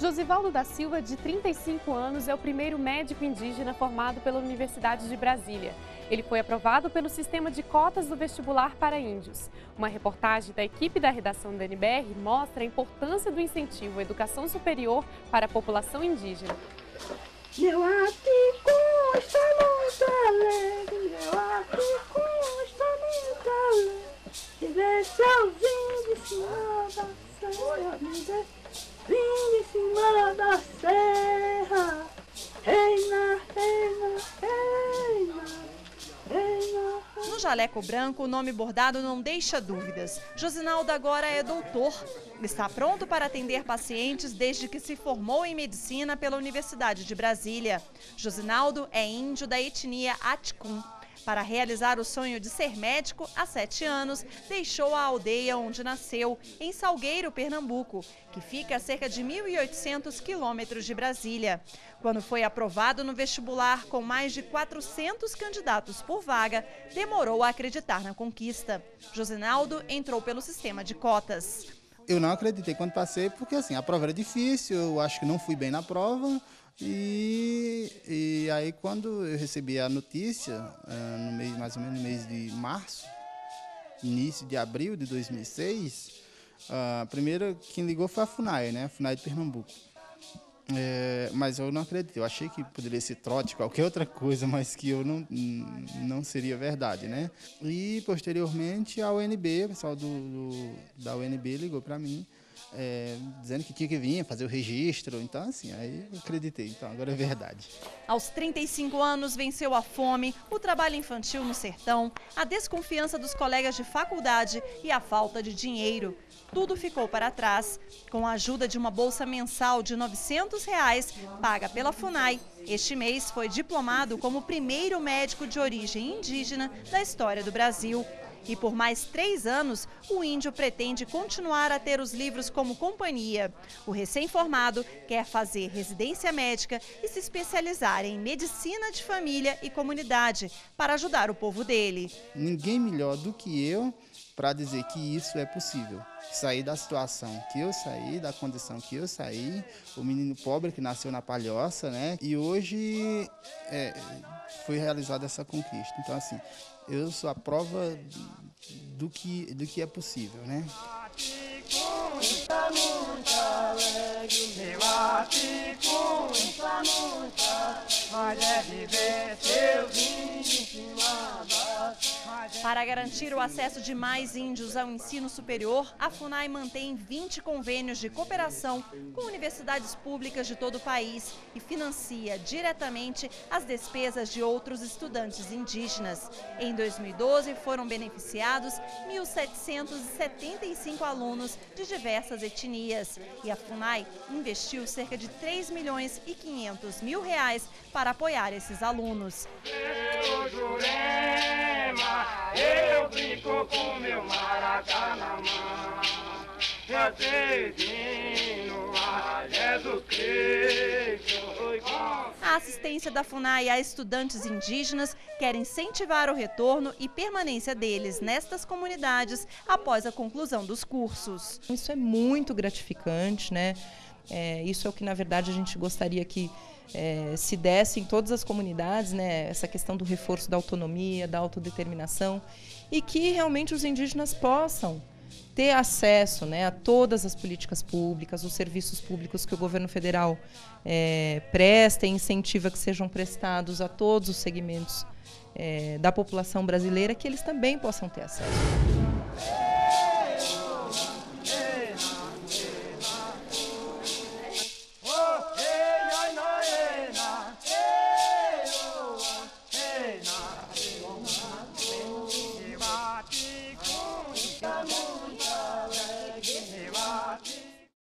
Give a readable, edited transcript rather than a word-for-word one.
Josivaldo da Silva, de 35 anos, é o primeiro médico indígena formado pela Universidade de Brasília. Ele foi aprovado pelo sistema de cotas do vestibular para índios. Uma reportagem da equipe da redação da NBR mostra a importância do incentivo à educação superior para a população indígena. Meu aticu está muito alegre, meu aticu está muito alegre. Se desce aos índios de cima da serra, vim de cima da serra. Reina, reina, reina, reina. No jaleco branco, o nome bordado não deixa dúvidas. Josinaldo agora é doutor. Está pronto para atender pacientes desde que se formou em medicina pela Universidade de Brasília. Josinaldo é índio da etnia Aticum. Para realizar o sonho de ser médico, há 7 anos, deixou a aldeia onde nasceu, em Salgueiro, Pernambuco, que fica a cerca de 1.800 quilômetros de Brasília. Quando foi aprovado no vestibular com mais de 400 candidatos por vaga, demorou a acreditar na conquista. Josinaldo entrou pelo sistema de cotas. Eu não acreditei quando passei, porque assim, a prova era difícil, eu acho que não fui bem na prova. E aí quando eu recebi a notícia, no mês, mais ou menos no mês de março, início de abril de 2006, a primeira quem ligou foi a FUNAI, né? A FUNAI de Pernambuco. Mas eu não acreditei, eu achei que poderia ser trote, qualquer outra coisa, mas que eu não seria verdade, né? E posteriormente a UNB, o pessoal da UNB ligou para mim, dizendo que tinha que vir fazer o registro, então assim, aí eu acreditei, então agora é verdade. Aos 35 anos venceu a fome, o trabalho infantil no sertão, a desconfiança dos colegas de faculdade e a falta de dinheiro. Tudo ficou para trás. Com a ajuda de uma bolsa mensal de R$ 900, paga pela FUNAI, este mês foi diplomado como o primeiro médico de origem indígena da história do Brasil. E por mais 3 anos, o índio pretende continuar a ter os livros como companhia. O recém-formado quer fazer residência médica e se especializar em medicina de família e comunidade para ajudar o povo dele. Ninguém melhor do que eu para dizer que isso é possível. Sair da situação que eu saí, da condição que eu saí, o menino pobre que nasceu na palhoça, né? E hoje foi realizada essa conquista. Então, assim, eu sou a prova do que é possível, né? Para garantir o acesso de mais índios ao ensino superior, a FUNAI mantém 20 convênios de cooperação com universidades públicas de todo o país e financia diretamente as despesas de outros estudantes indígenas. Em 2012, foram beneficiados 1.775 alunos de diversas etnias e a FUNAI investiu cerca de R$ 3.500.000 para apoiar esses alunos. Eu brinco com meu maracá na mão, eu tenho a Jesus Cristo. A assistência da FUNAI a estudantes indígenas quer incentivar o retorno e permanência deles nestas comunidades após a conclusão dos cursos. Isso é muito gratificante, né? Isso é o que, na verdade, a gente gostaria que se desse em todas as comunidades, né? Essa questão do reforço da autonomia, da autodeterminação, e que realmente os indígenas possam ter acesso, né, a todas as políticas públicas, os serviços públicos que o governo federal presta e incentiva que sejam prestados a todos os segmentos da população brasileira, que eles também possam ter acesso.